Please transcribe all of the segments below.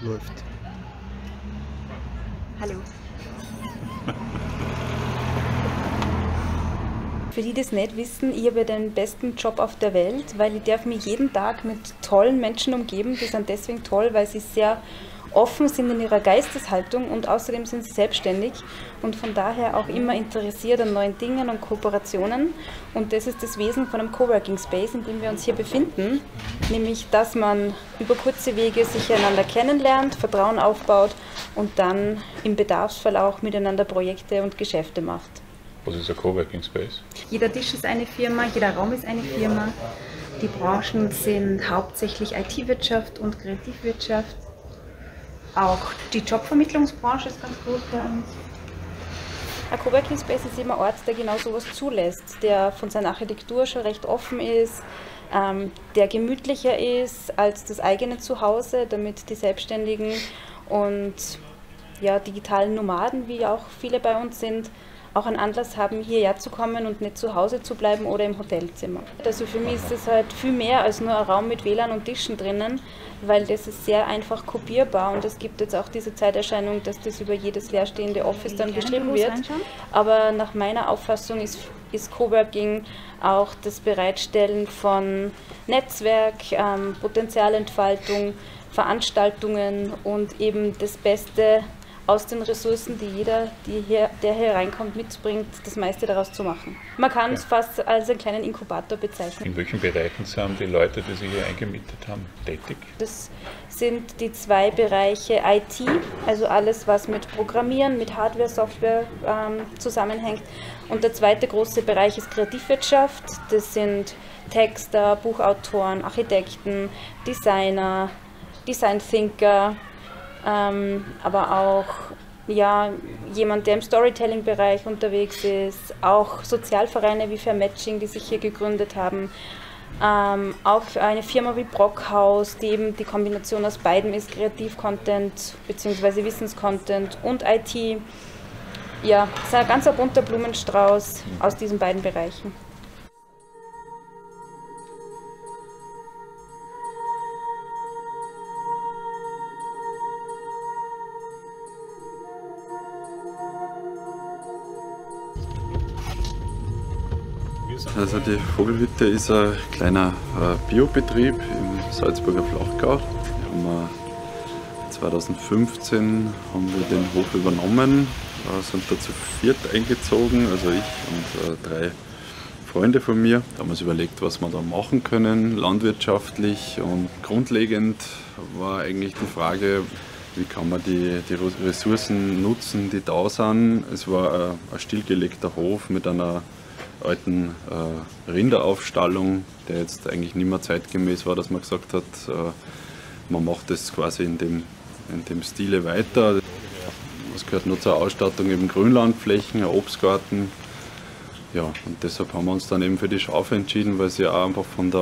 läuft. Hallo. Für die das nicht wissen, ich habe den besten Job auf der Welt, weil ich darf mich jeden Tag mit tollen Menschen umgeben. Die sind deswegen toll, weil sie sehr offen sind in ihrer Geisteshaltung und außerdem sind sie selbstständig und von daher auch immer interessiert an neuen Dingen und Kooperationen. Und das ist das Wesen von einem Coworking Space, in dem wir uns hier befinden, nämlich dass man über kurze Wege sich einander kennenlernt, Vertrauen aufbaut und dann im Bedarfsfall auch miteinander Projekte und Geschäfte macht. Was ist ein Coworking Space? Jeder Tisch ist eine Firma, jeder Raum ist eine Firma. Die Branchen sind hauptsächlich IT-Wirtschaft und Kreativwirtschaft. Auch die Jobvermittlungsbranche ist ganz groß bei uns. Ein Coworking Space ist immer ein Ort, der genau sowas zulässt, der von seiner Architektur schon recht offen ist, der gemütlicher ist als das eigene Zuhause, damit die Selbstständigen und ja, digitalen Nomaden, wie auch viele bei uns sind, auch einen Anlass haben, hierher zu kommen und nicht zu Hause zu bleiben oder im Hotelzimmer. Also für mich ist das halt viel mehr als nur ein Raum mit WLAN und Tischen drinnen, weil das ist sehr einfach kopierbar und es gibt jetzt auch diese Zeiterscheinung, dass das über jedes leerstehende Office dann beschrieben wird. Aber nach meiner Auffassung ist Coworking auch das Bereitstellen von Netzwerk, Potenzialentfaltung, Veranstaltungen und eben das Beste aus den Ressourcen, die jeder, der hier reinkommt, mitbringt, das meiste daraus zu machen. Man kann es fast als einen kleinen Inkubator bezeichnen. In welchen Bereichen sind die Leute, die sich hier eingemietet haben, tätig? Das sind die zwei Bereiche IT, also alles, was mit Programmieren, mit Hardware, Software zusammenhängt. Und der zweite große Bereich ist Kreativwirtschaft. Das sind Texter, Buchautoren, Architekten, Designer, Design Thinker, aber auch ja, jemand, der im Storytelling-Bereich unterwegs ist, auch Sozialvereine wie Fair Matching, die sich hier gegründet haben, auch eine Firma wie Brockhaus, die eben die Kombination aus beidem ist, Kreativ-Content bzw. Wissens-Content und IT. Ja, es ist ein ganz bunter Blumenstrauß aus diesen beiden Bereichen. Also die Vogelhütte ist ein kleiner Biobetrieb im Salzburger Flachgau. 2015 haben wir den Hof übernommen, sind da zu viert eingezogen, also ich und 3 Freunde von mir. Da haben wir uns überlegt, was wir da machen können, landwirtschaftlich, und grundlegend war eigentlich die Frage, wie kann man die Ressourcen nutzen, die da sind. Es war ein stillgelegter Hof mit einer alten Rinderaufstallung, der jetzt eigentlich nicht mehr zeitgemäß war, dass man gesagt hat, man macht das quasi in dem Stile weiter. Es gehört nur zur Ausstattung eben Grünlandflächen, ein Obstgarten. Ja, und deshalb haben wir uns dann eben für die Schafe entschieden, weil sie auch einfach von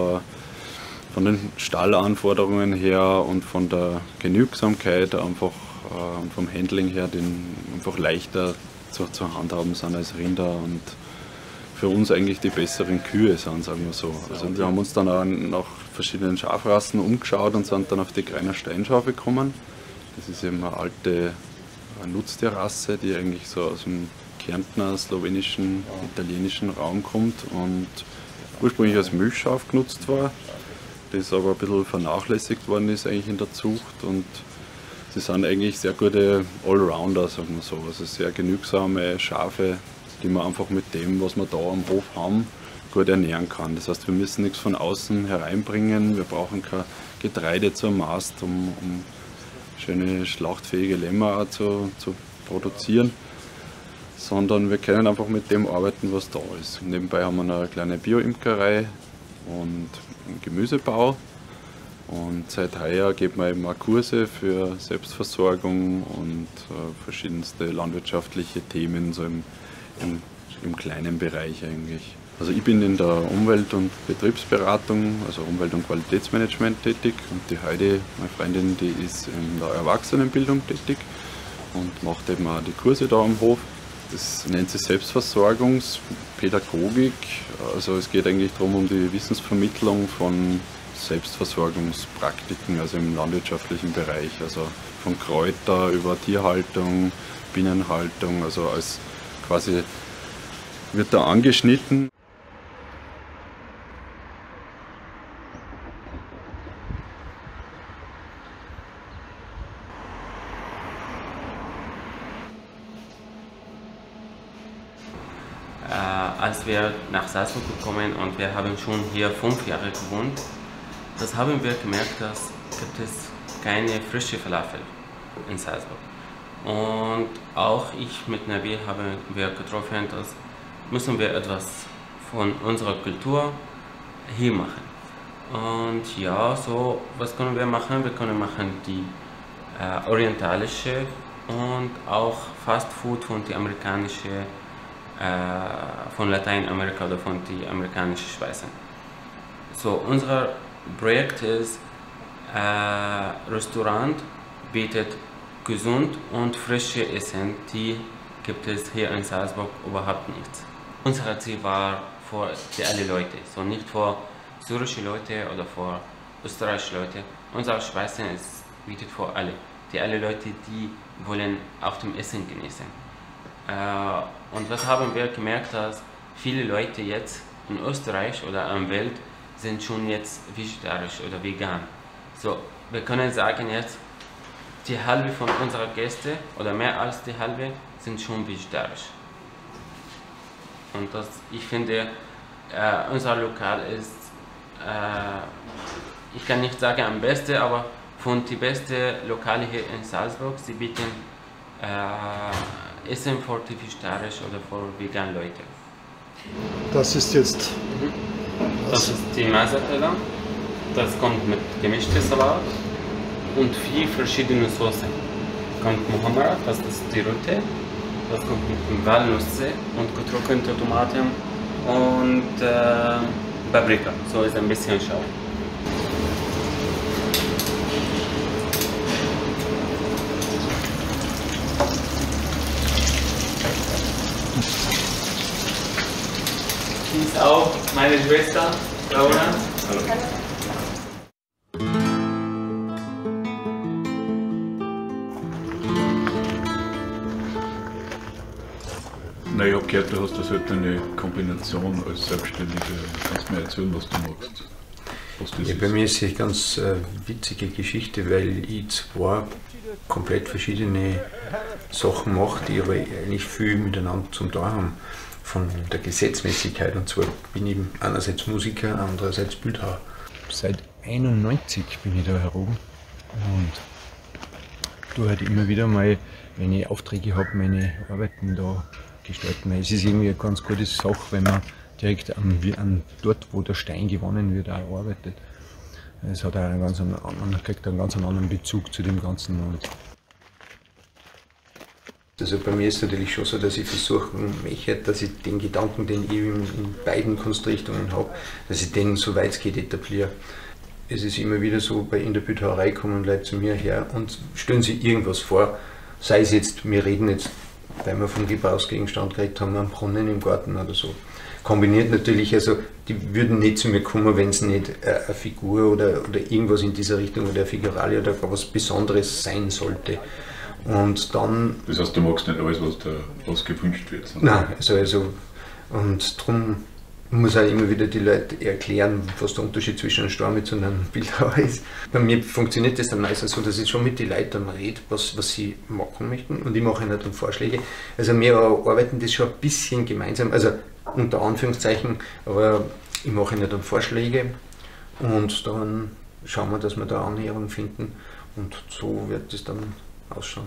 den Stallanforderungen her und von der Genügsamkeit einfach vom Handling her einfach leichter zu handhaben sind als Rinder und für uns eigentlich die besseren Kühe sind, sagen wir so. Also wir haben uns dann auch nach verschiedenen Schafrassen umgeschaut und sind dann auf die Greiner Steinschafe gekommen. Das ist eben eine alte Nutztierrasse, die eigentlich so aus dem Kärntner, slowenischen, italienischen Raum kommt und ursprünglich als Milchschaf genutzt war, das aber ein bisschen vernachlässigt worden ist eigentlich in der Zucht, und sie sind eigentlich sehr gute Allrounder, sagen wir so, also sehr genügsame Schafe, die man einfach mit dem, was wir da am Hof haben, gut ernähren kann. Das heißt, wir müssen nichts von außen hereinbringen, wir brauchen kein Getreide zur Mast, um schöne schlachtfähige Lämmer zu produzieren, sondern wir können einfach mit dem arbeiten, was da ist. Nebenbei haben wir noch eine kleine Bio-Imkerei und einen Gemüsebau, und seit heuer geben wir eben auch Kurse für Selbstversorgung und verschiedenste landwirtschaftliche Themen, so im kleinen Bereich eigentlich. Also ich bin in der Umwelt- und Betriebsberatung, also Umwelt- und Qualitätsmanagement tätig, und die Heidi, meine Freundin, die ist in der Erwachsenenbildung tätig und macht eben auch die Kurse da am Hof. Das nennt sich Selbstversorgungspädagogik, also es geht eigentlich darum, um die Wissensvermittlung von Selbstversorgungspraktiken, also im landwirtschaftlichen Bereich, also von Kräuter über Tierhaltung, Bienenhaltung, also als quasi wird da angeschnitten. Als wir nach Salzburg gekommen und wir haben schon hier 5 Jahre gewohnt, das haben wir gemerkt, dass gibt es keine frische Falafel in Salzburg. Und auch ich mit Nabil haben wir getroffen, dass müssen wir etwas von unserer Kultur hier machen. Und ja, so was können wir machen? Wir können machen die orientalische und auch Fast Food von die amerikanische von Lateinamerika oder von die amerikanischen Speisen. So, unser Projekt ist, Restaurant bietet gesund und frische Essen, die gibt es hier in Salzburg überhaupt nicht. Unser Ziel war für alle Leute, so nicht für syrische Leute oder für österreichische Leute. Unsere Speisen bietet für alle Leute, die wollen auf dem Essen genießen. Und was haben wir gemerkt, dass viele Leute jetzt in Österreich oder in der Welt sind schon jetzt vegetarisch oder vegan. So, wir können sagen jetzt, die halbe von unseren Gästen oder mehr als die halbe sind schon vegetarisch. Und das, ich finde, unser Lokal ist, ich kann nicht sagen am besten, aber von den besten Lokale hier in Salzburg, sie bieten Essen für die vegetarisch oder für vegan Leute. Das ist jetzt... Das ist die Masatella. Das kommt mit gemischtem Salat und 4 verschiedene Soßen. Kommt Muhammara, das ist die Rote. Das kommt mit Walnüsse und getrocknete Tomaten und Paprika. So ist ein bisschen scharf. Die ist auch meine Schwester, Laura. Hallo. Na, ich habe gehört, du hast das halt eine Kombination als Selbstständige. Kannst du mir erzählen, was du machst? Was das ist? Bei mir ist es eine ganz witzige Geschichte, weil ich zwar komplett verschiedene Sachen mache, die aber eigentlich viel miteinander zum tun haben. Von der Gesetzmäßigkeit, und zwar bin ich einerseits Musiker, andererseits Bildhauer. Seit 91 bin ich da herum und tue halt immer wieder mal, wenn ich Aufträge habe, meine Arbeiten da gestalten. Es ist irgendwie eine ganz gute Sache, wenn man direkt dort, wo der Stein gewonnen wird, auch arbeitet. Es hat auch kriegt einen ganz anderen Bezug zu dem Ganzen. Also bei mir ist es natürlich schon so, dass ich versuchen möchte, dass ich den Gedanken, den ich in beiden Kunstrichtungen habe, dass ich den so weit es geht etabliere. Es ist immer wieder so, in der Bildhauerei kommen Leute zu mir her und stellen sich irgendwas vor, sei es jetzt, wir reden jetzt, weil wir vom Gebrauchsgegenstand geredet haben, einen Brunnen im Garten oder so. Kombiniert natürlich, also die würden nicht zu mir kommen, wenn es nicht eine Figur oder irgendwas in dieser Richtung oder eine Figuralie oder gar was Besonderes sein sollte. Und dann... Das heißt, du magst nicht alles, was gewünscht wird? Nein, also und darum muss auch immer wieder die Leute erklären, was der Unterschied zwischen einem Steinmetz und einem Bildhauer ist. Bei mir funktioniert das dann meistens so, dass ich schon mit den Leuten rede, was sie machen möchten, und ich mache ihnen dann Vorschläge. Also wir arbeiten das schon ein bisschen gemeinsam, also unter Anführungszeichen, aber ich mache ihnen dann Vorschläge und dann schauen wir, dass wir da Annäherung finden, und so wird das dann ausschauen.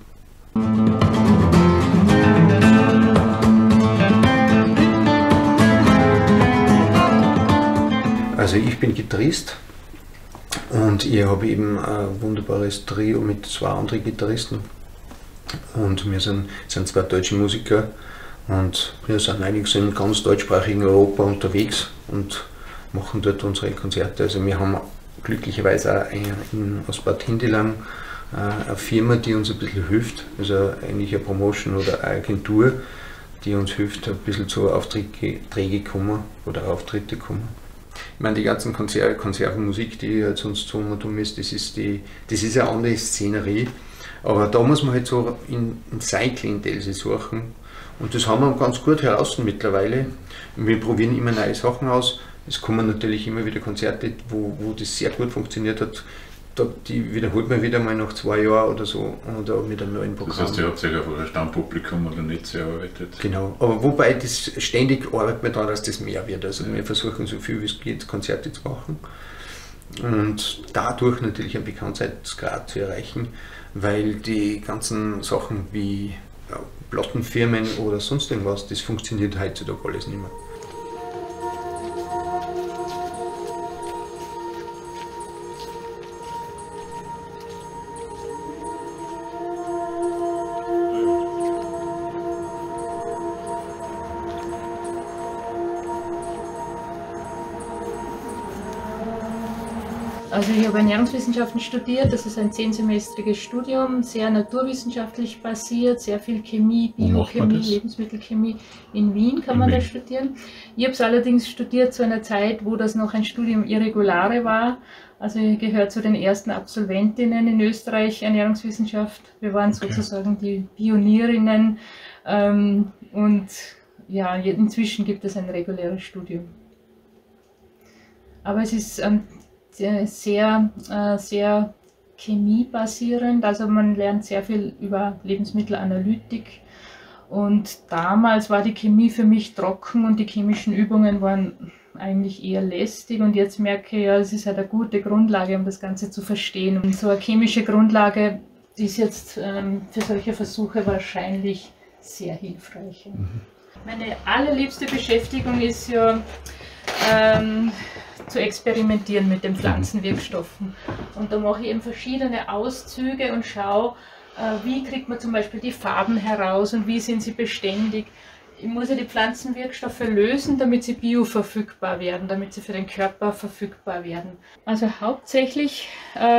Also ich bin Gitarrist und ich habe eben ein wunderbares Trio mit 2 anderen Gitarristen, und wir sind 2 deutsche Musiker und wir sind eigentlich so in ganz deutschsprachigen Europa unterwegs und machen dort unsere Konzerte. Also wir haben glücklicherweise auch aus Bad Hindelang eine Firma, die uns ein bisschen hilft, also eigentlich eine Promotion oder eine Agentur, die uns hilft, ein bisschen zu Aufträge kommen oder Auftritte kommen. Ich meine, die ganzen Konservenmusik, die jetzt uns tun ist, das ist eine andere Szenerie, Aber da muss man halt so in sein Klientel suchen. Und das haben wir ganz gut heraus mittlerweile. Wir probieren immer neue Sachen aus. Es kommen natürlich immer wieder Konzerte, wo das sehr gut funktioniert hat. Die wiederholt man wieder mal nach 2 Jahren oder so oder mit einem neuen Programm. Das heißt, ihr habt euch auf euer Stammpublikum oder nicht sehr erarbeitet? Genau, aber wobei das ständig arbeitet man daran, dass das mehr wird. Also wir versuchen so viel wie es geht Konzerte zu machen und dadurch natürlich einen Bekanntheitsgrad zu erreichen, weil die ganzen Sachen wie Plattenfirmen oder sonst irgendwas, das funktioniert heutzutage alles nicht mehr. Also ich habe Ernährungswissenschaften studiert, das ist ein 10-semestriges Studium, sehr naturwissenschaftlich basiert, sehr viel Chemie, Biochemie, Lebensmittelchemie. In Wien kann man das studieren. Ich habe es allerdings studiert zu einer Zeit, wo das noch ein Studium Irregulare war. Also ich gehöre zu den ersten Absolventinnen in Österreich Ernährungswissenschaft. Wir waren sozusagen die Pionierinnen und ja, inzwischen gibt es ein reguläres Studium. Aber es ist sehr chemiebasierend, also man lernt sehr viel über Lebensmittelanalytik und damals war die Chemie für mich trocken und die chemischen Übungen waren eigentlich eher lästig und jetzt merke ich, ja, es ist halt eine gute Grundlage, um das Ganze zu verstehen. Und so eine chemische Grundlage ist jetzt für solche Versuche wahrscheinlich sehr hilfreich. Meine allerliebste Beschäftigung ist ja zu experimentieren mit den Pflanzenwirkstoffen. Und da mache ich eben verschiedene Auszüge und schaue, wie kriegt man zum Beispiel die Farben heraus und wie sind sie beständig. Ich muss ja die Pflanzenwirkstoffe lösen, damit sie bioverfügbar werden, damit sie für den Körper verfügbar werden. Also hauptsächlich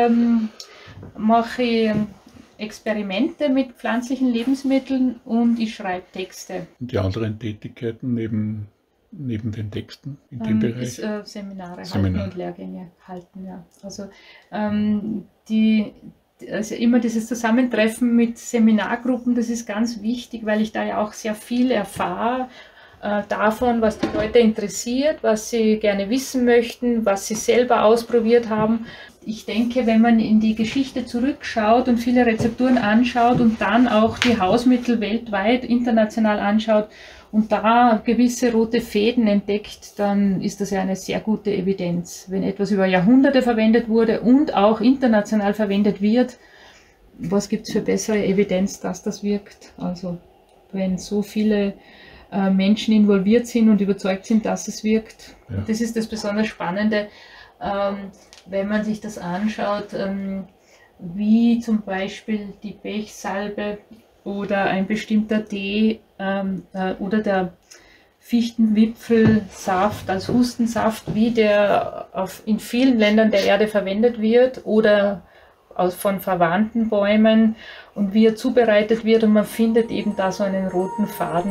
mache ich Experimente mit pflanzlichen Lebensmitteln und ich schreibe Texte. Und die anderen Tätigkeiten neben den Texten in dem Bereich? Seminare halten und Lehrgänge halten, ja. Also also immer dieses Zusammentreffen mit Seminargruppen, das ist ganz wichtig, weil ich da ja auch sehr viel erfahre davon, was die Leute interessiert, was sie gerne wissen möchten, was sie selber ausprobiert haben. Ich denke, wenn man in die Geschichte zurückschaut und viele Rezepturen anschaut und dann auch die Hausmittel weltweit, international anschaut, und da gewisse rote Fäden entdeckt, dann ist das ja eine sehr gute Evidenz. Wenn etwas über Jahrhunderte verwendet wurde und auch international verwendet wird, was gibt es für bessere Evidenz, dass das wirkt? Also wenn so viele Menschen involviert sind und überzeugt sind, dass es wirkt. Ja. Das ist das besonders Spannende, wenn man sich das anschaut, wie zum Beispiel die Pechsalbe oder ein bestimmter Tee oder der Fichtenwipfelsaft als Hustensaft, wie der in vielen Ländern der Erde verwendet wird oder von verwandten Bäumen und wie er zubereitet wird und man findet eben da so einen roten Faden.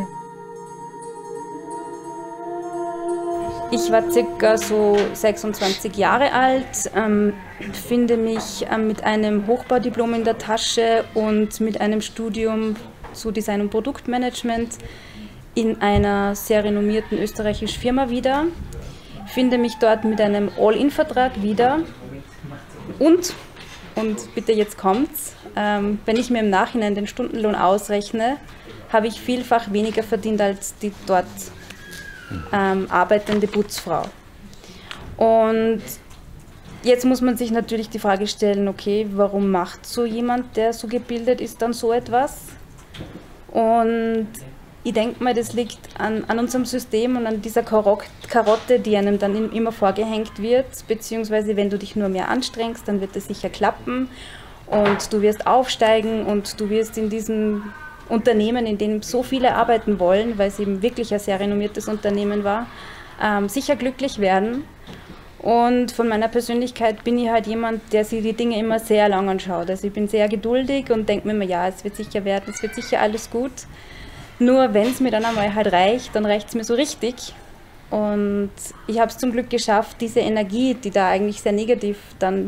Ich war circa so 26 Jahre alt, befinde mich mit einem Hochbaudiplom in der Tasche und mit einem Studium zu Design und Produktmanagement in einer sehr renommierten österreichischen Firma wieder. Finde mich dort mit einem All-In-Vertrag wieder und bitte jetzt kommt's, wenn ich mir im Nachhinein den Stundenlohn ausrechne, habe ich vielfach weniger verdient als die dort arbeitende Putzfrau. Und jetzt muss man sich natürlich die Frage stellen, okay, warum macht so jemand, der so gebildet ist, dann so etwas? Und ich denke mal, das liegt an unserem System und an dieser Karotte, die einem dann immer vorgehängt wird, beziehungsweise wenn du dich nur mehr anstrengst, dann wird es sicher klappen und du wirst aufsteigen und du wirst in diesem Unternehmen, in denen so viele arbeiten wollen, weil es eben wirklich ein sehr renommiertes Unternehmen war, sicher glücklich werden. Und von meiner Persönlichkeit bin ich halt jemand, der sich die Dinge immer sehr lang anschaut. Also ich bin sehr geduldig und denke mir immer, ja, es wird sicher werden, es wird sicher alles gut. Nur wenn es mir dann einmal halt reicht, dann reicht es mir so richtig. Und ich habe es zum Glück geschafft, diese Energie, die da eigentlich sehr negativ dann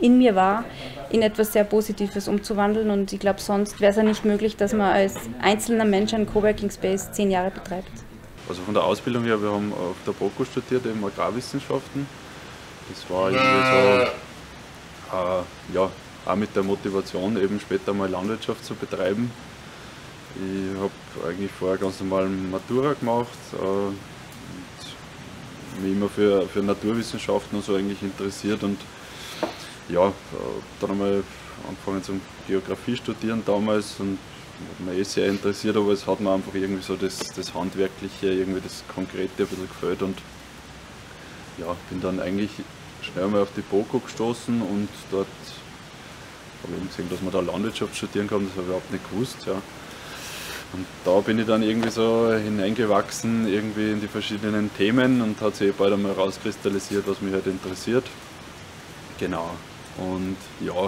in mir war, in etwas sehr Positives umzuwandeln. Und ich glaube, sonst wäre es ja nicht möglich, dass man als einzelner Mensch einen Coworking Space 10 Jahre betreibt. Also von der Ausbildung her, wir haben auf der BOKU studiert, eben Agrarwissenschaften. Das war irgendwie so, ja, auch mit der Motivation, eben später mal Landwirtschaft zu betreiben. Ich habe eigentlich vorher ganz normal Matura gemacht und mich immer für Naturwissenschaften und so eigentlich interessiert. Und ja, dann einmal angefangen zum Geografie studieren damals und hat mich sehr interessiert, aber es hat mir einfach irgendwie so das Handwerkliche, irgendwie das Konkrete ein bisschen gefällt und ja, bin dann eigentlich schnell mal auf die BOKU gestoßen und dort habe ich eben gesehen, dass man da Landwirtschaft studieren kann, das habe ich überhaupt nicht gewusst. Ja. Und da bin ich dann irgendwie so hineingewachsen irgendwie in die verschiedenen Themen und hat sich bald einmal rauskristallisiert, was mich halt interessiert. Genau. Und ja,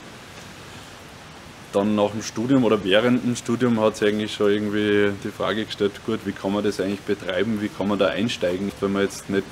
dann nach dem Studium oder während dem Studium hat sich eigentlich schon irgendwie die Frage gestellt, gut, wie kann man das eigentlich betreiben, wie kann man da einsteigen, wenn man jetzt nicht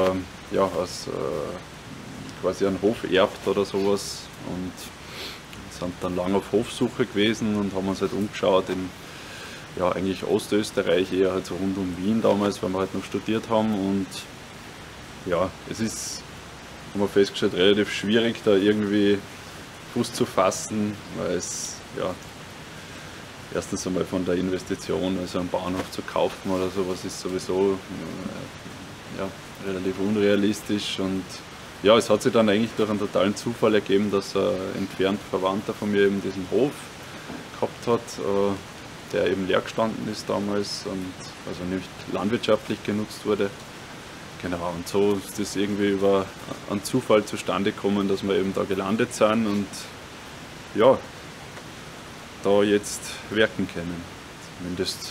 quasi einen Hof erbt oder sowas. Und sind dann lange auf Hofsuche gewesen und haben uns halt umgeschaut in eigentlich Ostösterreich, eher halt so rund um Wien damals, weil wir halt noch studiert haben. Und ja, es ist, haben wir festgestellt, relativ schwierig da irgendwie Fuß zu fassen, weil es erstens einmal von der Investition, also einen Bauernhof zu kaufen oder sowas, ist sowieso relativ unrealistisch. Und ja, es hat sich dann eigentlich durch einen totalen Zufall ergeben, dass ein entfernt Verwandter von mir eben diesen Hof gehabt hat, der eben leer gestanden ist damals und also nicht landwirtschaftlich genutzt wurde. Genau, und so ist das irgendwie über einen Zufall zustande gekommen, dass wir eben da gelandet sind und ja, da jetzt werken können. Zumindest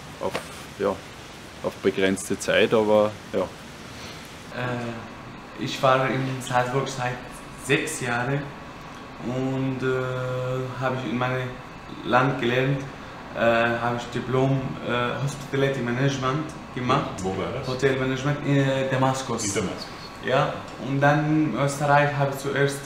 auf begrenzte Zeit, aber ja. Ich war in Salzburg seit 6 Jahren und habe ich in meinem Land gelernt, habe ich Diplom Hospitality Management gemacht. Wo war das? Hotelmanagement in Damaskus. In Damaskus. Ja, und dann in Österreich habe ich zuerst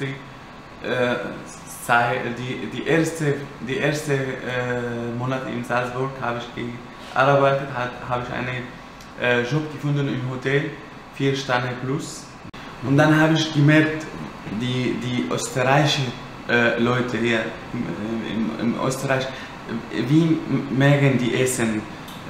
die erste Monate in Salzburg habe ich gearbeitet, habe ich einen Job gefunden im Hotel, 4 Sterne plus. Und dann habe ich gemerkt, die österreichischen Leute hier in Österreich, wie mögen die essen?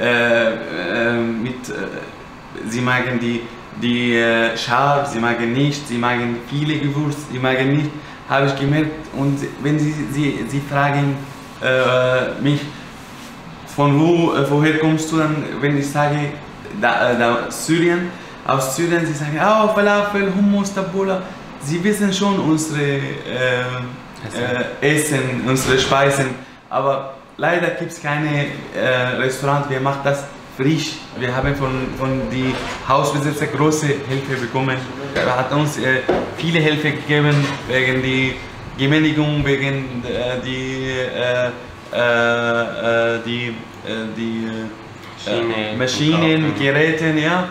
Sie mögen die scharf, sie mögen nicht, sie mögen viele Gewürze, sie mögen nicht, habe ich gemerkt. Und wenn sie fragen mich, woher kommst du, dann, wenn ich sage, Syrien, aus Syrien, sie sagen, oh, Falafel, Hummus, Tabbouleh, sie wissen schon unsere Essen, unsere Speisen, aber leider gibt es keine Restaurant, wir machen das frisch. Wir haben von den Hausbesitzer große Hilfe bekommen. Er hat uns viele Hilfe gegeben, wegen der Genehmigung, wegen die Maschinen, Geräten, ja.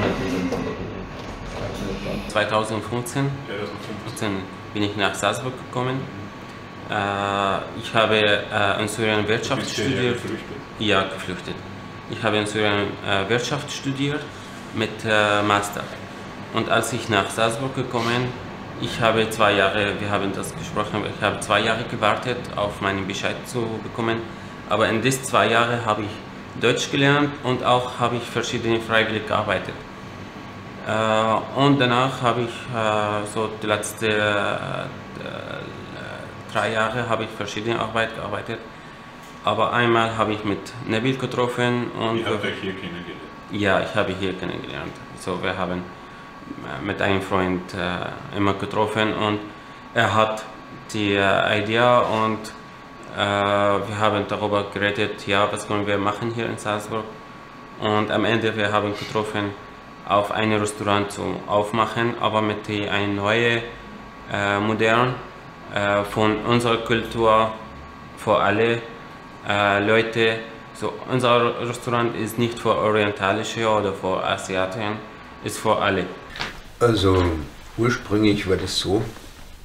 2015 bin ich nach Salzburg gekommen. Ich habe in Syrien Wirtschaft studiert. Ja, geflüchtet. Ich habe in Syrien Wirtschaft studiert mit Master. Und als ich nach Salzburg gekommen, ich habe 2 Jahre, wir haben das gesprochen, ich habe 2 Jahre gewartet, auf meinen Bescheid zu bekommen. Aber in diesen 2 Jahren habe ich Deutsch gelernt und auch habe ich verschiedene freiwillig gearbeitet. Und danach habe ich so die letzten 3 Jahre habe ich verschiedene Arbeit gearbeitet. Aber einmal habe ich mit Nabil getroffen und Ihr habt euch hier kennengelernt? Ja, ich habe hier kennengelernt. So, wir haben mit einem Freund immer getroffen und er hat die Idee und wir haben darüber geredet, ja, was können wir machen hier in Salzburg. Und am Ende wir haben getroffen, auf ein Restaurant zu aufmachen, aber mit einem neuen, modern, von unserer Kultur für alle Leute. So, unser Restaurant ist nicht für Orientalische oder für Asiaten, ist für alle. Also ursprünglich war das so,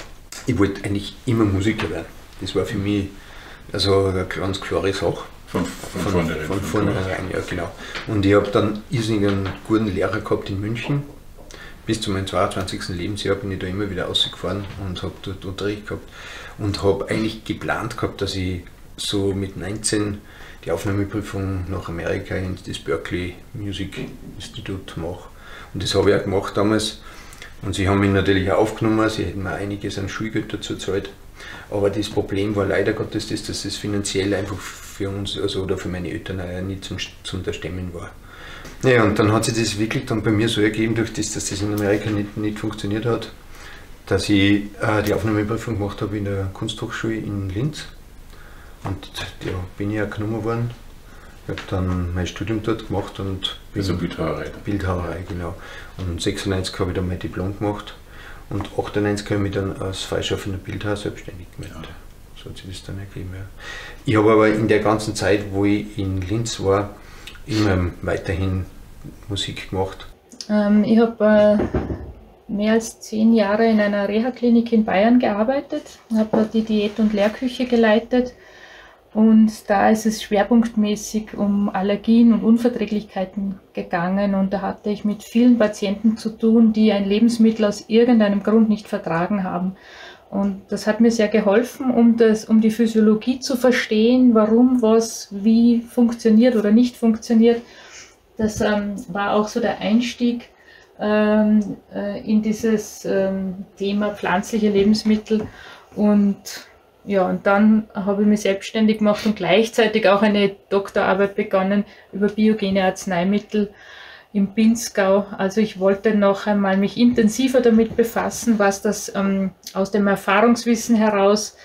ich wollte eigentlich immer Musiker werden. Das war für mich also eine ganz klare Sache. Von vornherein, ja genau. Und ich habe dann irrsinnig einen guten Lehrer gehabt in München. Bis zu meinem 22. Lebensjahr bin ich da immer wieder rausgefahren und habe dort Unterricht gehabt und habe eigentlich geplant gehabt, dass ich so mit 19 die Aufnahmeprüfung nach Amerika in das Berklee Music Institute mache. Und das habe ich auch gemacht damals. Und sie haben mich natürlich auch aufgenommen, sie hätten mir einiges an Schulgeld dazu gezahlt. Aber das Problem war leider Gottes das, dass es finanziell einfach für uns, also oder für meine Eltern nicht zum Stemmen war. Naja, und dann hat sich das wirklich dann bei mir so ergeben, durch das, dass das in Amerika nicht funktioniert hat, dass ich die Aufnahmeprüfung gemacht habe in der Kunsthochschule in Linz. Und da bin ich auch genommen worden. Ich habe dann mein Studium dort gemacht und bin also Bildhauerei. Bildhauerei, genau. Und 96 habe ich dann mein Diplom gemacht und 98 habe ich mich dann als freischaffender Bildhauer selbstständig gemeldet. Ja. So hat sich das dann ergeben. Ja. Ich habe aber in der ganzen Zeit, wo ich in Linz war, immer weiterhin Musik gemacht. Ich habe mehr als 10 Jahre in einer Reha-Klinik in Bayern gearbeitet, habe dort die Diät- und Lehrküche geleitet. Und da ist es schwerpunktmäßig um Allergien und Unverträglichkeiten gegangen. Und da hatte ich mit vielen Patienten zu tun, die ein Lebensmittel aus irgendeinem Grund nicht vertragen haben. Und das hat mir sehr geholfen, um die Physiologie zu verstehen, warum was wie funktioniert oder nicht funktioniert. Das war auch so der Einstieg in dieses Thema pflanzliche Lebensmittel. Und ja, und dann habe ich mich selbstständig gemacht und gleichzeitig auch eine Doktorarbeit begonnen über biogene Arzneimittel im Pinzgau. Also ich wollte noch einmal mich intensiver damit befassen, was das aus dem Erfahrungswissen heraus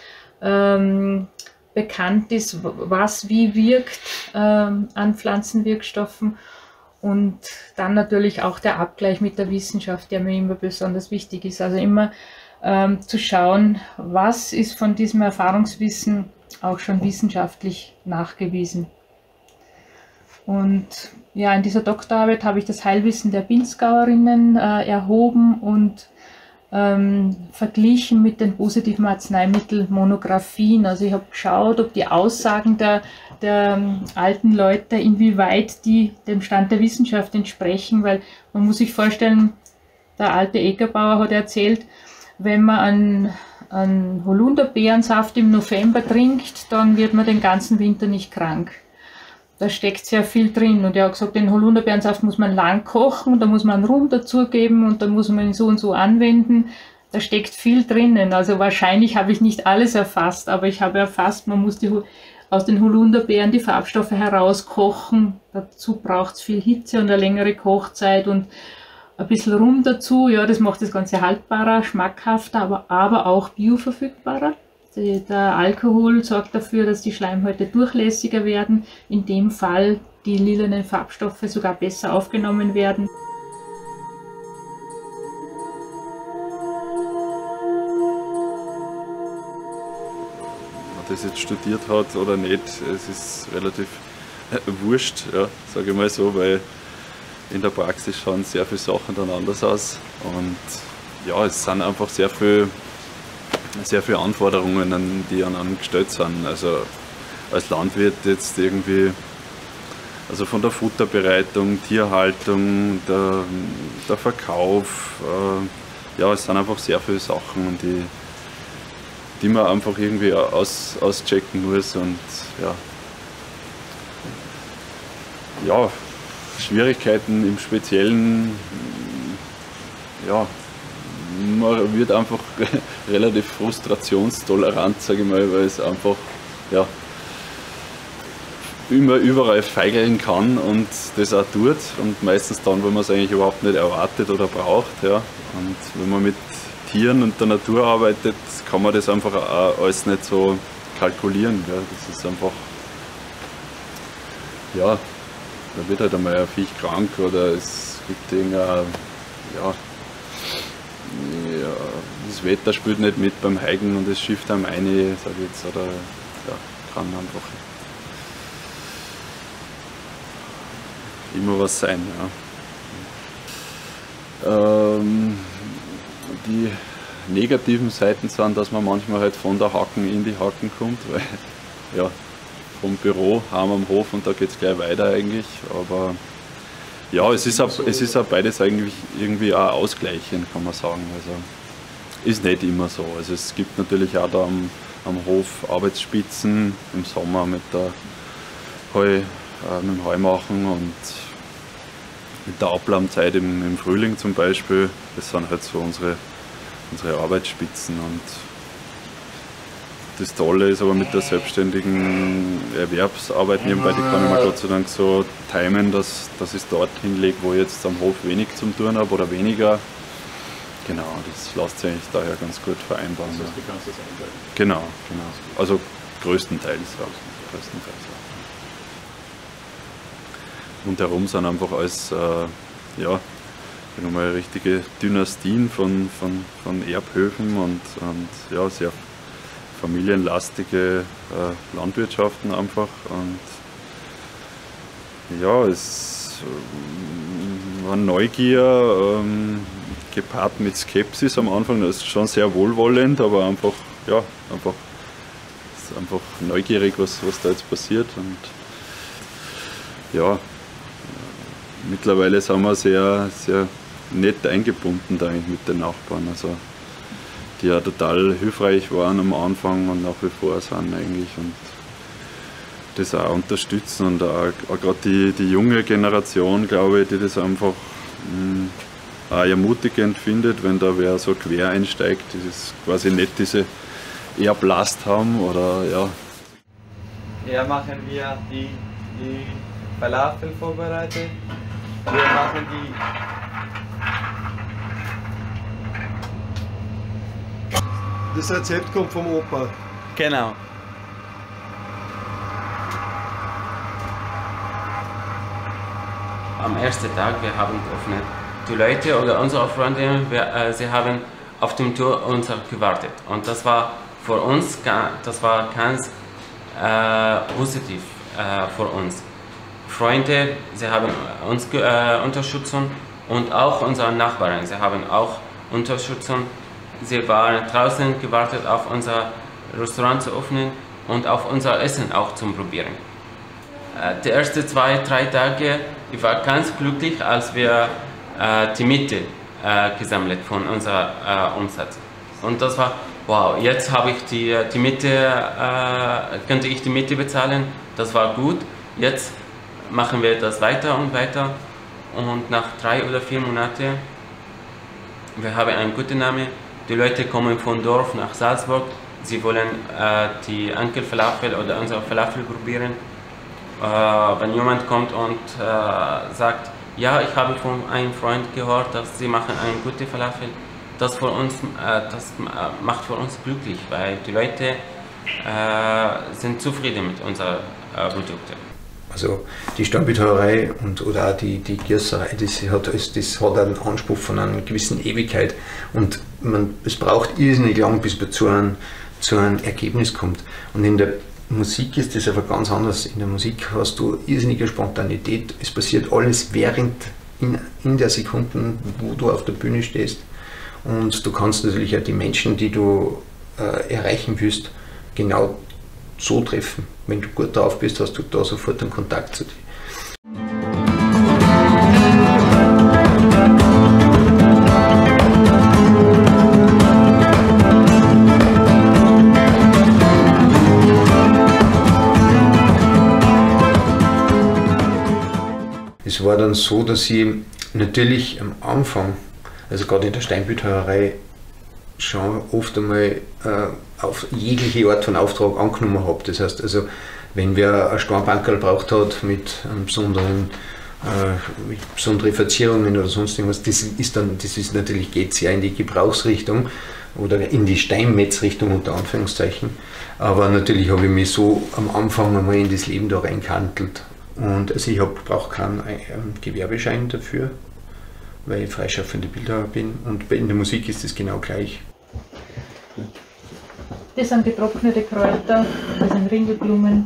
bekannt ist, was wie wirkt an Pflanzenwirkstoffen. Und dann natürlich auch der Abgleich mit der Wissenschaft, der mir immer besonders wichtig ist. Also immer zu schauen, was ist von diesem Erfahrungswissen auch schon wissenschaftlich nachgewiesen. Und ja, in dieser Doktorarbeit habe ich das Heilwissen der Pinzgauerinnen erhoben und verglichen mit den positiven Arzneimittelmonographien. Also ich habe geschaut, ob die Aussagen der alten Leute, inwieweit die dem Stand der Wissenschaft entsprechen, weil man muss sich vorstellen, der alte Eckerbauer hat erzählt, wenn man einen Holunderbeerensaft im November trinkt, dann wird man den ganzen Winter nicht krank. Da steckt sehr viel drin und er hat gesagt, den Holunderbeerensaft muss man lang kochen, da muss man einen Rum dazugeben und dann muss man ihn so und so anwenden. Da steckt viel drinnen, also wahrscheinlich habe ich nicht alles erfasst, aber ich habe erfasst, man muss aus den Holunderbeeren die Farbstoffe herauskochen. Dazu braucht es viel Hitze und eine längere Kochzeit und ein bisschen Rum dazu. Ja, das macht das Ganze haltbarer, schmackhafter, aber auch bioverfügbarer. Der Alkohol sorgt dafür, dass die Schleimhäute durchlässiger werden. In dem Fall die lilanen Farbstoffe sogar besser aufgenommen werden. Ob das jetzt studiert hat oder nicht, es ist relativ wurscht, ja, sage ich mal so, weil in der Praxis schauen sehr viele Sachen dann anders aus. Und ja, es sind einfach sehr viele Anforderungen, die an einen gestellt sind. Also als Landwirt jetzt irgendwie, also von der Futterbereitung, Tierhaltung, der Verkauf, ja, es sind einfach sehr viele Sachen, die man einfach irgendwie auschecken muss und ja, Schwierigkeiten im Speziellen, ja, man wird einfach relativ frustrationstolerant, sage ich mal, weil es einfach ja, überall feigeln kann und das auch tut und meistens dann, wenn man es eigentlich überhaupt nicht erwartet oder braucht. Ja. Und wenn man mit Tieren und der Natur arbeitet, kann man das einfach auch alles nicht so kalkulieren. Ja. Das ist einfach, ja, da wird halt einmal ein Viech krank oder es gibt irgendein, ja, das Wetter spielt nicht mit beim Heigen und es schifft einem eine, sag ich jetzt, oder ja, kann einfach immer was sein. Ja. Die negativen Seiten sind, dass man manchmal halt von der Hacken in die Hacken kommt, weil ja, vom Büro heim am Hof und da geht es gleich weiter eigentlich. Aber ja, es ist auch beides eigentlich irgendwie auch ausgleichend, kann man sagen. Also ist nicht immer so. Also es gibt natürlich auch da am Hof Arbeitsspitzen im Sommer mit dem Heumachen und mit der Ablaumzeit im Frühling zum Beispiel. Das sind halt so unsere Arbeitsspitzen. Und das Tolle ist aber mit der selbstständigen Erwerbsarbeit nebenbei, die kann ich mir Gott sei Dank so timen, dass ich es dort hinlege, wo ich jetzt am Hof wenig zum tun habe oder weniger. Genau, das lässt sich eigentlich daher ganz gut vereinbaren. Das heißt, du kannst das einteilen? Genau. Also größtenteils. Und herum sind einfach alles nochmal richtige Dynastien von Erbhöfen und ja, sehr familienlastige Landwirtschaften einfach. Und ja, es war Neugier gepaart mit Skepsis am Anfang. Das ist schon sehr wohlwollend, aber einfach neugierig, was da jetzt passiert. Und ja, mittlerweile sind wir sehr, sehr nett eingebunden da mit den Nachbarn. Also die ja total hilfreich waren am Anfang und nach wie vor sind eigentlich und das auch unterstützen und auch gerade die junge Generation, glaube ich, die das einfach auch ermutigend findet, wenn da wer so quer einsteigt, die das quasi nicht diese Erblast haben oder ja. Hier machen wir die Falafel vorbereitet. Wir machen Das Rezept kommt vom Opa. Genau. Am ersten Tag, wir haben geöffnet. Die Leute oder unsere Freunde, sie haben auf dem Tour uns gewartet. Und das war für uns ganz positiv für uns. Freunde, sie haben uns unterstützt und auch unsere Nachbarn, sie haben auch unterstützt. Sie waren draußen gewartet auf unser Restaurant zu öffnen und auf unser Essen auch zu probieren. Die ersten 2-3 Tage, ich war ganz glücklich, als wir die Miete gesammelt von unserem Umsatz. Und das war, wow, jetzt habe ich die Miete, könnte ich die Miete bezahlen, das war gut. Jetzt machen wir das weiter und weiter und nach 3 oder 4 Monaten, wir haben einen guten Namen. Die Leute kommen von Dorf nach Salzburg, sie wollen die Ankel Falafel oder unsere Falafel probieren. Wenn jemand kommt und sagt, ja, ich habe von einem Freund gehört, dass sie machen eine gute Falafel, das macht für uns glücklich, weil die Leute sind zufrieden mit unseren Produkten. Also die Stammbildhauerei oder auch die Gießerei, das hat einen Anspruch von einer gewissen Ewigkeit und es braucht irrsinnig lang, bis man zu einem Ergebnis kommt. Und in der Musik ist das aber ganz anders. In der Musik hast du irrsinnige Spontanität, es passiert alles in der Sekunde, wo du auf der Bühne stehst und du kannst natürlich auch die Menschen, die du erreichen willst, genau so treffen. Wenn du gut drauf bist, hast du da sofort einen Kontakt zu dir. Es war dann so, dass ich natürlich am Anfang, also gerade in der Steinbildhauerei, schon oft einmal auf jegliche Art von Auftrag angenommen habe. Das heißt, also, wenn wer ein Sturmbankerl braucht hat mit einem besondere Verzierungen oder sonst irgendwas, das ist natürlich, geht sehr in die Gebrauchsrichtung oder in die Steinmetzrichtung unter Anführungszeichen. Aber natürlich habe ich mich so am Anfang einmal in das Leben da reingehantelt. Und also ich brauche keinen Gewerbeschein dafür, weil ich freischaffende Bildhauer bin. Und in der Musik ist es genau gleich. Das sind getrocknete Kräuter, das sind Ringelblumen.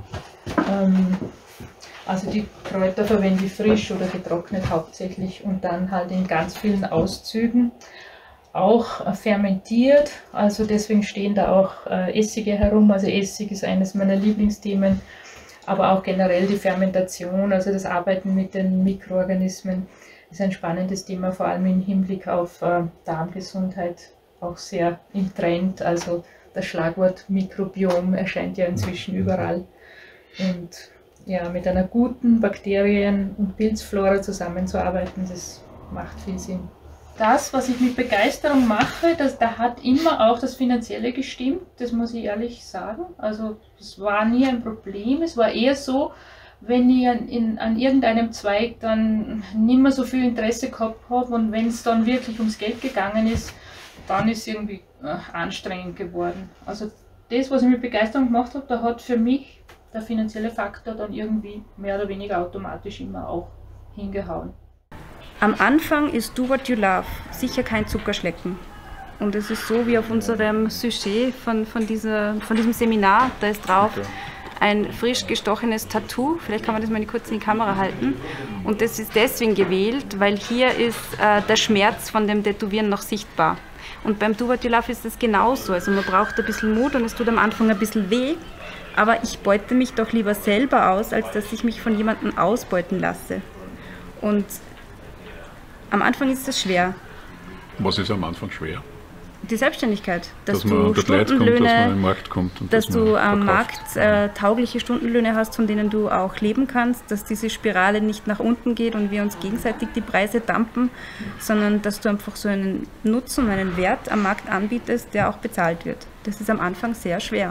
Also die Kräuter verwende ich frisch oder getrocknet hauptsächlich und dann halt in ganz vielen Auszügen. auch fermentiert, also deswegen stehen da auch Essige herum. Also Essig ist eines meiner Lieblingsthemen, aber auch generell die Fermentation, also das Arbeiten mit den Mikroorganismen ist ein spannendes Thema, vor allem im Hinblick auf Darmgesundheit, auch sehr im Trend. Also das Schlagwort Mikrobiom erscheint ja inzwischen überall. Und ja, mit einer guten Bakterien- und Pilzflora zusammenzuarbeiten, das macht viel Sinn. Das, was ich mit Begeisterung mache, da hat immer auch das Finanzielle gestimmt, das muss ich ehrlich sagen. Also es war nie ein Problem, es war eher so, wenn ich an irgendeinem Zweig dann nicht mehr so viel Interesse gehabt habe und wenn es dann wirklich ums Geld gegangen ist, dann ist es irgendwie anstrengend geworden. Also das, was ich mit Begeisterung gemacht habe, da hat für mich der finanzielle Faktor dann irgendwie mehr oder weniger automatisch immer auch hingehauen. Am Anfang ist Do What You Love sicher kein Zuckerschlecken. Und es ist so wie auf unserem Sujet von diesem Seminar, da ist drauf ein frisch gestochenes Tattoo. Vielleicht kann man das mal kurz in die Kamera halten. Und das ist deswegen gewählt, weil hier ist der Schmerz von dem Tätowieren noch sichtbar. Und beim Do What You Love ist es genauso. Also man braucht ein bisschen Mut und es tut am Anfang ein bisschen weh. Aber ich beute mich doch lieber selber aus, als dass ich mich von jemandem ausbeuten lasse. Und am Anfang ist es schwer. Was ist am Anfang schwer? Die Selbstständigkeit, dass man du unter die Leute kommt, dass man in den Markt kommt. Und dass du am verkauft. Markt taugliche Stundenlöhne hast, von denen du auch leben kannst, dass diese Spirale nicht nach unten geht und wir uns gegenseitig die Preise dumpen, sondern dass du einfach so einen Nutzen, einen Wert am Markt anbietest, der auch bezahlt wird. Das ist am Anfang sehr schwer.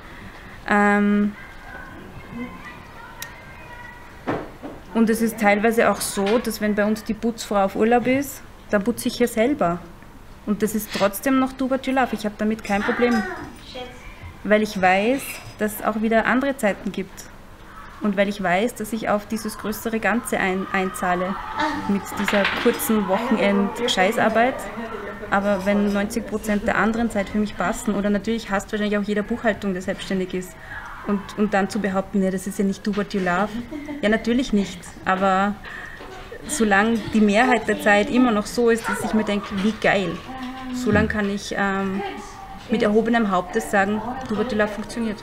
Und es ist teilweise auch so, dass wenn bei uns die Putzfrau auf Urlaub ist, dann putze ich hier selber. Und das ist trotzdem noch Do What You Love. Ich habe damit kein Problem. Weil ich weiß, dass es auch wieder andere Zeiten gibt. Und weil ich weiß, dass ich auf dieses größere Ganze einzahle. Mit dieser kurzen Wochenend-Scheißarbeit. Aber wenn 90% der anderen Zeit für mich passen, oder natürlich hasst wahrscheinlich auch jeder Buchhaltung, der selbstständig ist. Und dann zu behaupten, ja, das ist ja nicht Do What You Love. Ja, natürlich nicht. Aber solange die Mehrheit der Zeit immer noch so ist, dass ich mir denke, wie geil. Solange kann ich mit erhobenem Hauptes sagen, Do What You Love funktioniert.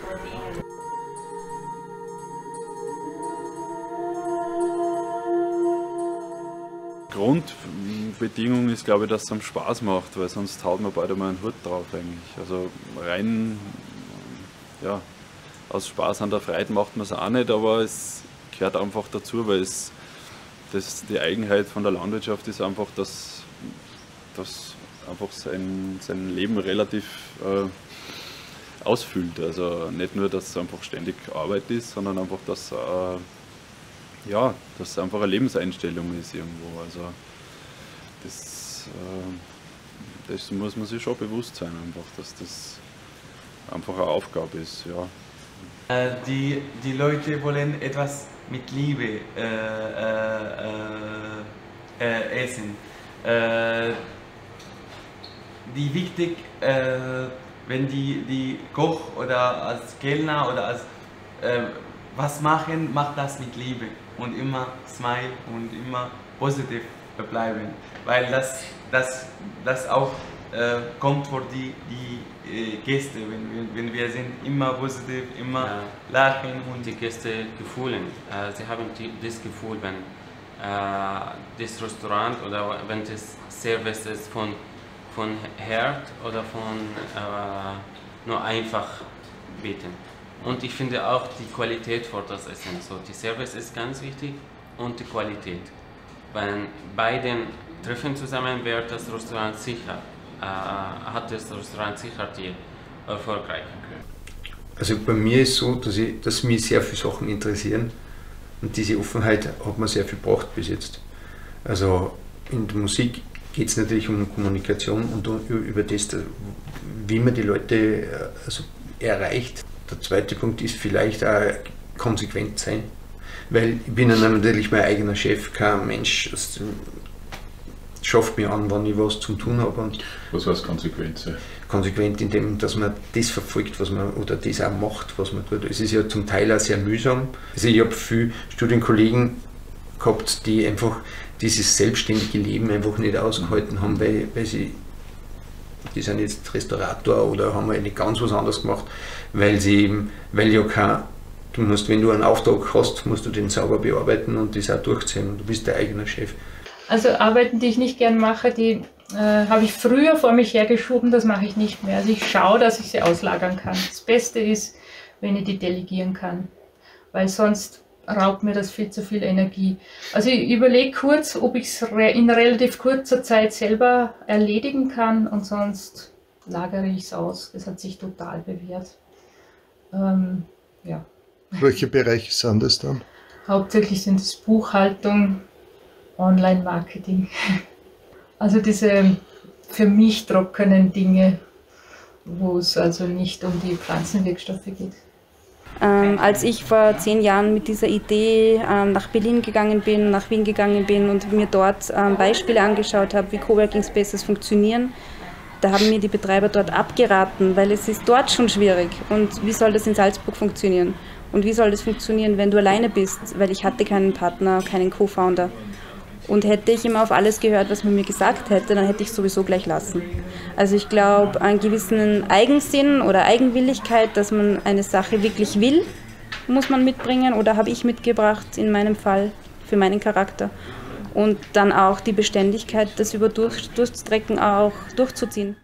Grundbedingung ist, glaube ich, dass es einem Spaß macht, weil sonst haut man beide mal einen Hut drauf eigentlich. Also rein, ja, aus Spaß an der Freude macht man es auch nicht, aber es gehört einfach dazu, weil die Eigenheit von der Landwirtschaft ist einfach, dass einfach sein Leben relativ ausfüllt. Also nicht nur, dass es einfach ständig Arbeit ist, sondern einfach, dass es einfach eine Lebenseinstellung ist irgendwo. Also das muss man sich schon bewusst sein, einfach, dass das einfach eine Aufgabe ist. Ja. Die Leute wollen etwas mit Liebe essen. Die wichtig, wenn die Koch oder als Kellner oder als was machen, macht das mit Liebe und immer smile und immer positiv bleiben, weil das auch kommt für die Gäste, wenn wir sind immer positiv, immer lachen und die Gäste fühlen. Sie haben das Gefühl, wenn das Restaurant oder wenn das Service ist von Herd oder von nur einfach bieten. Und ich finde auch die Qualität für das Essen. So, die Service ist ganz wichtig und die Qualität. Wenn beiden treffen zusammen, wird das Restaurant sicher. Hat das Restaurant sicher die erfolgreich. Also bei mir ist es so, dass mich sehr viele Sachen interessieren und diese Offenheit hat mir sehr viel gebracht bis jetzt. Also in der Musik geht es natürlich um Kommunikation und über das, wie man die Leute erreicht. Der zweite Punkt ist vielleicht auch konsequent sein, weil ich bin dann natürlich mein eigener Chef, kein Mensch schafft mir an, wann ich was zu tun habe. Und was heißt Konsequenz? Konsequent in dem, dass man das verfolgt, was man oder das auch macht, was man tut. Es ist ja zum Teil auch sehr mühsam. Also ich habe viele Studienkollegen gehabt, die einfach dieses selbstständige Leben einfach nicht ausgehalten haben, weil sie die sind jetzt Restaurator oder haben nicht ganz was anderes gemacht, weil ja kein, du musst, wenn du einen Auftrag hast, musst du den sauber bearbeiten und das auch durchziehen und du bist der eigene Chef. Also Arbeiten, die ich nicht gern mache, die habe ich früher vor mich hergeschoben, das mache ich nicht mehr. Also ich schaue, dass ich sie auslagern kann. Das Beste ist, wenn ich die delegieren kann, weil sonst raubt mir das viel zu viel Energie. Also ich überlege kurz, ob ich es in relativ kurzer Zeit selber erledigen kann und sonst lagere ich es aus. Das hat sich total bewährt. Ja. Welche Bereiche sind das dann? Hauptsächlich sind es Buchhaltung, Online-Marketing. Also diese für mich trockenen Dinge, wo es also nicht um die Pflanzenwirkstoffe geht. Als ich vor 10 Jahren mit dieser Idee nach Berlin gegangen bin, nach Wien gegangen bin und mir dort Beispiele angeschaut habe, wie Coworking Spaces funktionieren, da haben mir die Betreiber dort abgeraten, weil es ist dort schon schwierig. Und wie soll das in Salzburg funktionieren? Und wie soll das funktionieren, wenn du alleine bist? Weil ich hatte keinen Partner, keinen Co-Founder. Und hätte ich immer auf alles gehört, was man mir gesagt hätte, dann hätte ich es sowieso gleich lassen. Also ich glaube, einen gewissen Eigensinn oder Eigenwilligkeit, dass man eine Sache wirklich will, muss man mitbringen oder habe ich mitgebracht in meinem Fall für meinen Charakter. Und dann auch die Beständigkeit, das über Durchstrecken auch durchzuziehen.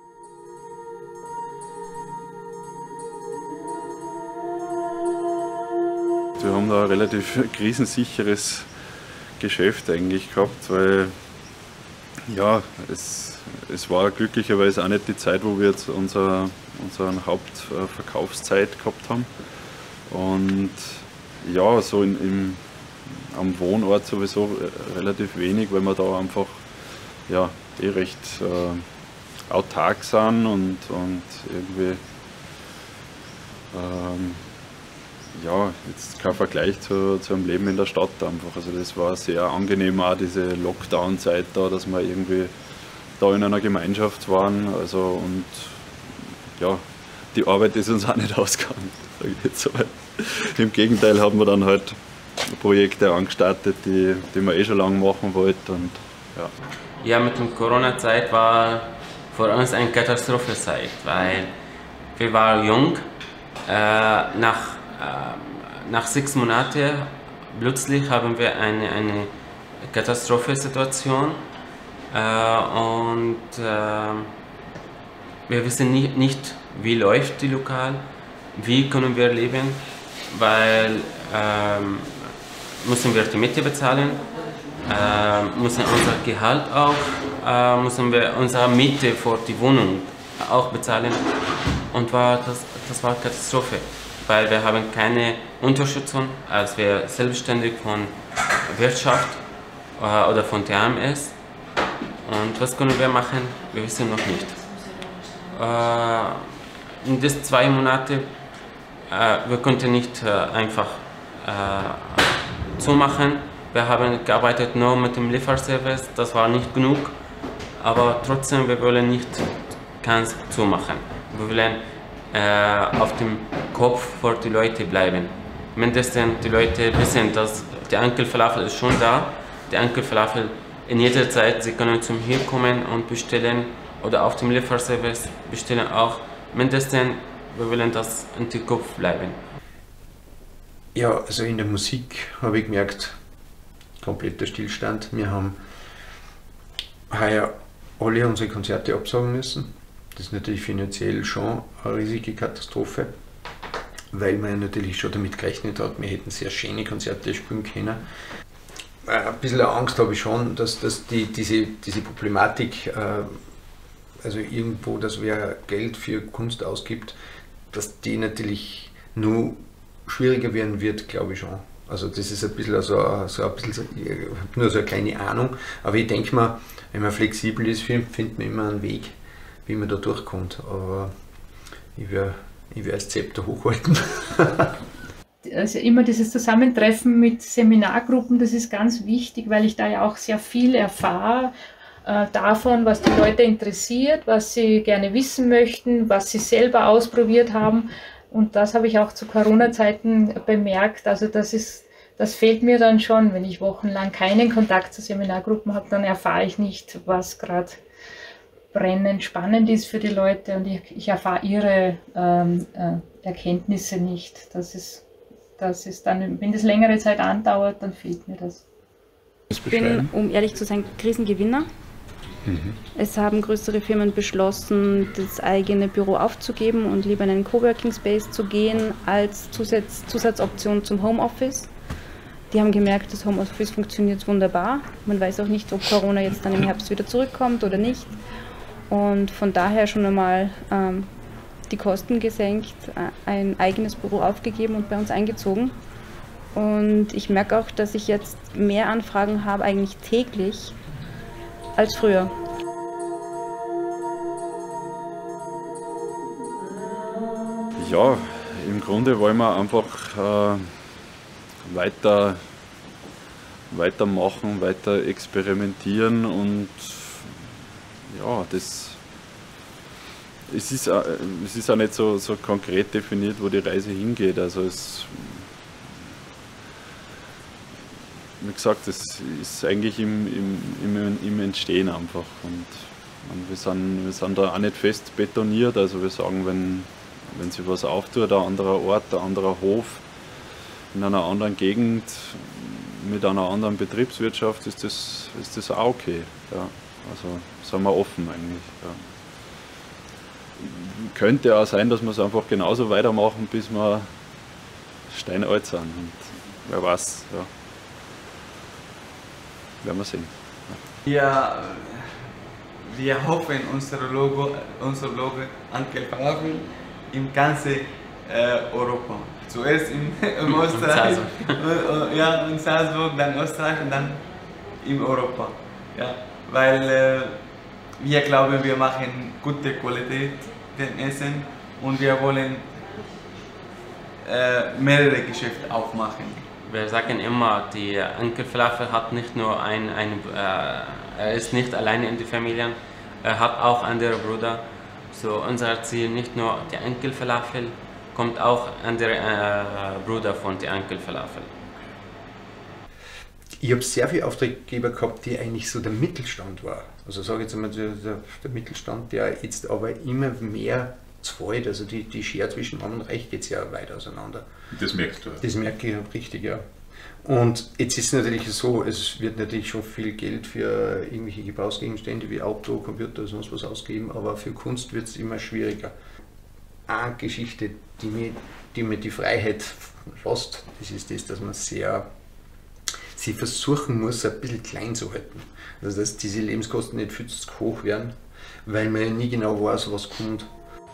Wir haben da ein relativ krisensicheres Geschäft eigentlich gehabt, weil ja, es war glücklicherweise auch nicht die Zeit, wo wir jetzt unsere Hauptverkaufszeit gehabt haben. Und ja, so am Wohnort sowieso relativ wenig, weil wir da einfach ja, recht autark sind und irgendwie ja, jetzt kein Vergleich zu einem Leben in der Stadt einfach. Also das war sehr angenehm auch, diese Lockdown-Zeit da, dass wir irgendwie da in einer Gemeinschaft waren. Also und ja, die Arbeit ist uns auch nicht ausgegangen, sage ich jetzt so. Im Gegenteil haben wir dann halt Projekte angestartet, die wir schon lange machen wollten. Und, ja. Ja, mit der Corona-Zeit war für uns eine Katastrophezeit, weil wir waren jung. Nach 6 Monaten plötzlich haben wir eine Katastrophensituation und wir wissen nicht, wie läuft die Lokal, wie können wir leben, weil müssen wir die Miete bezahlen, müssen unser Gehalt auch, müssen wir unsere Miete für die Wohnung auch bezahlen und das war Katastrophe. Weil wir haben keine Unterstützung, als wir selbstständig von Wirtschaft oder von TMS. Und was können wir machen? Wir wissen noch nicht. In diesen 2 Monaten, wir konnten nicht einfach zumachen. Wir haben gearbeitet nur mit dem Lieferservice, das war nicht genug. Aber trotzdem, wir wollen nicht ganz zumachen. Wir wollen auf dem Kopf für die Leute bleiben. Mindestens die Leute wissen, dass die Uncle Falafel ist schon da. Die Uncle Falafel in jeder Zeit, sie können zum hier kommen und bestellen oder auf dem Lieferservice bestellen auch. Mindestens, wir wollen das in den Kopf bleiben. Ja, also in der Musik habe ich gemerkt, kompletter Stillstand. Wir haben heuer alle unsere Konzerte absagen müssen. Das ist natürlich finanziell schon eine riesige Katastrophe, weil man natürlich schon damit gerechnet hat, wir hätten sehr schöne Konzerte spielen können. Ein bisschen Angst habe ich schon, dass diese Problematik, also irgendwo, dass wer Geld für Kunst ausgibt, dass die natürlich nur schwieriger werden wird, glaube ich schon. Also das ist ein bisschen ich habe nur so eine kleine Ahnung, aber ich denke mal, wenn man flexibel ist, findet man immer einen Weg, wie man da durchkommt, aber ich werde das Zepter hochhalten. Also immer dieses Zusammentreffen mit Seminargruppen, das ist ganz wichtig, weil ich da ja auch sehr viel erfahre davon, was die Leute interessiert, was sie gerne wissen möchten, was sie selber ausprobiert haben. Und das habe ich auch zu Corona-Zeiten bemerkt. Also das fehlt mir dann schon, wenn ich wochenlang keinen Kontakt zu Seminargruppen habe, dann erfahre ich nicht, was gerade brennend spannend ist für die Leute und ich erfahre ihre Erkenntnisse nicht. Das ist dann, wenn das längere Zeit andauert, dann fehlt mir das. Ich bin, um ehrlich zu sein, Krisengewinner. Es haben größere Firmen beschlossen, das eigene Büro aufzugeben und lieber in einen Coworking Space zu gehen als Zusatzoption zum Homeoffice. Die haben gemerkt, das Homeoffice funktioniert wunderbar. Man weiß auch nicht, ob Corona jetzt dann im Herbst wieder zurückkommt oder nicht. Und von daher schon einmal die Kosten gesenkt, ein eigenes Büro aufgegeben und bei uns eingezogen. Und ich merke auch, dass ich jetzt mehr Anfragen habe, eigentlich täglich, als früher. Ja, im Grunde wollen wir einfach weitermachen, weiter experimentieren und ja, es ist auch nicht so konkret definiert, wo die Reise hingeht. Also wie gesagt, es ist eigentlich im Entstehen einfach. Und wir sind da auch nicht fest betoniert. Also wir sagen, wenn sich was auftut, ein anderer Ort, ein anderer Hof, in einer anderen Gegend, mit einer anderen Betriebswirtschaft, ist das auch okay. Ja. Also sind wir offen eigentlich. Ja. Könnte auch sein, dass wir es einfach genauso weitermachen, bis wir steinalt sind. Und wer weiß, ja. Werden wir sehen. Ja. Wir hoffen, unser Logo Ankel Falafel im ganzen Europa. Zuerst in Österreich, ja, in Salzburg, dann Österreich und dann in Europa. Ja, weil wir glauben, wir machen gute Qualität den Essen und wir wollen mehrere Geschäfte aufmachen. Wir sagen immer, die Ankel Falafel hat nicht nur er ist nicht alleine in der Familie, er hat auch andere Brüder. So unser Ziel nicht nur die Ankel Falafel, kommt auch andere Brüder von der Ankel Falafel. Ich habe sehr viele Auftraggeber gehabt, die eigentlich so der Mittelstand war. Also sage ich jetzt einmal, der Mittelstand, der jetzt aber immer mehr zahlt. Also die Schere zwischen Arm und Reich geht sehr weit auseinander. Das merkst du? Das merke ich richtig, ja. Und jetzt ist es natürlich so, es wird natürlich schon viel Geld für irgendwelche Gebrauchsgegenstände wie Auto, Computer, sonst was ausgeben, aber für Kunst wird es immer schwieriger. Eine Geschichte, die mir die Freiheit lässt, das ist das, dass man sie versuchen muss, ein bisschen klein zu halten. Also dass diese Lebenskosten nicht viel zu hoch werden, weil man ja nie genau weiß, was kommt.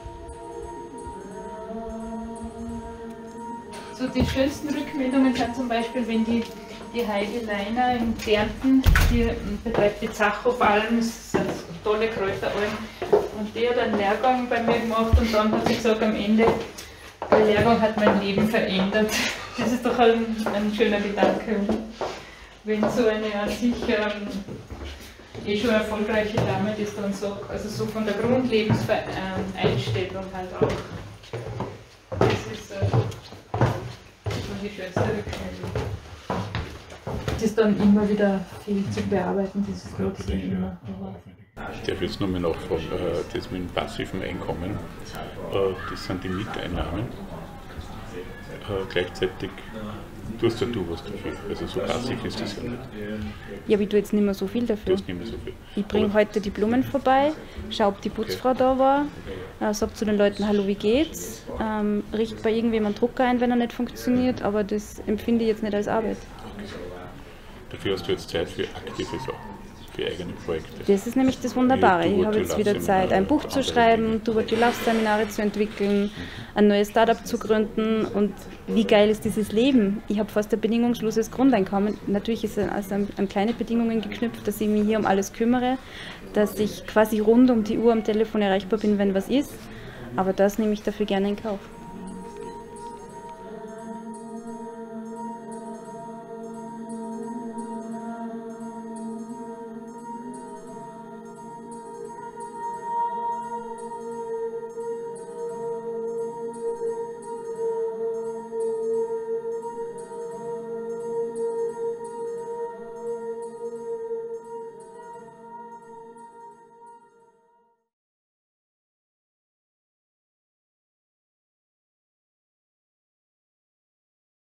So die schönsten Rückmeldungen sind zum Beispiel, wenn die Heidi Leiner in Kärnten, die betreibt die Zachow-Alm, das sind tolle Kräuteralm, und die hat einen Lehrgang bei mir gemacht und dann hat sie gesagt am Ende, der Lehrgang hat mein Leben verändert. Das ist doch ein schöner Gedanke. Wenn so eine an sich schon erfolgreiche Dame das dann sagt, also so von der Grundlebenseinstellung halt auch. Das ist die schönste Rückmeldung. Es ist dann immer wieder viel zu bearbeiten, das ist trotzdem immer. Ich darf jetzt nochmal nachfragen, das mit dem passiven Einkommen, das sind die Mieteinnahmen. Gleichzeitig tust du was dafür, also so passiv ist das ja nicht. Ja, aber ich tue jetzt nicht mehr so viel dafür. Du hast nicht mehr so viel. Ich bringe heute die Blumen vorbei, schaue, ob die Putzfrau da war, sage zu den Leuten, hallo, wie geht's? Richte bei irgendjemandem Drucker ein, wenn er nicht funktioniert, aber das empfinde ich jetzt nicht als Arbeit. Dafür hast du jetzt Zeit für aktive Sachen, für eigene Projekte. Das ist nämlich das Wunderbare. Ich habe jetzt wieder Zeit, ein Buch zu schreiben, Do-What-You-Love-Seminare zu entwickeln, ein neues Startup zu gründen. Und wie geil ist dieses Leben? Ich habe fast ein bedingungsloses Grundeinkommen. Natürlich ist es an kleine Bedingungen geknüpft, dass ich mich hier um alles kümmere, dass ich quasi rund um die Uhr am Telefon erreichbar bin, wenn was ist. Aber das nehme ich dafür gerne in Kauf.